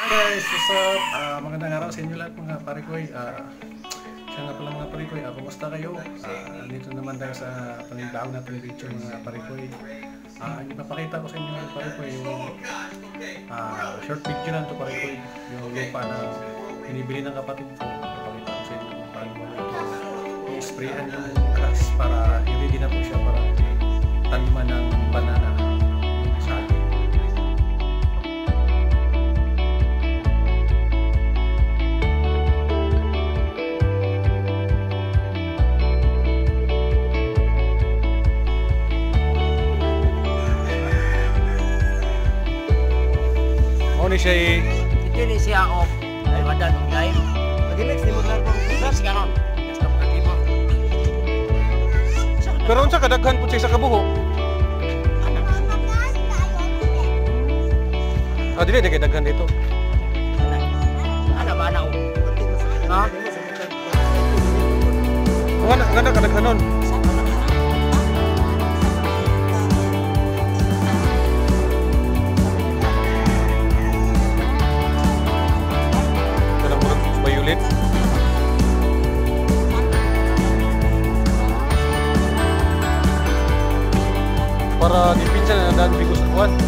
guys, what's up? Magandang araw sa inyo lahat mga parikoy. Siya nga pala mga parikoy, kumusta kayo? Nandito naman tayo sa panibawang natin video mga parikoy. Ipapakita ko sa inyo mga parikoy yung short video lang ito parikoy. Yung lupa na binibili ng kapatid ko. Ipapakita ko sa inyo kung paano mo ito i-sprayan yung grass para i-ready na po siya para taniman ng banana. Ni siya Ito ni siya o ay wadan og lain. Pag-mix di mo lang kung Plus karon. Basta magkatimo. pero unsa kadaghan pud siya sa kabuho? Dili kay daghan dito. Ana ba na o? Ha? Ngana kadaghanon. Violet. Para dipinsan na daan bigos na buwan.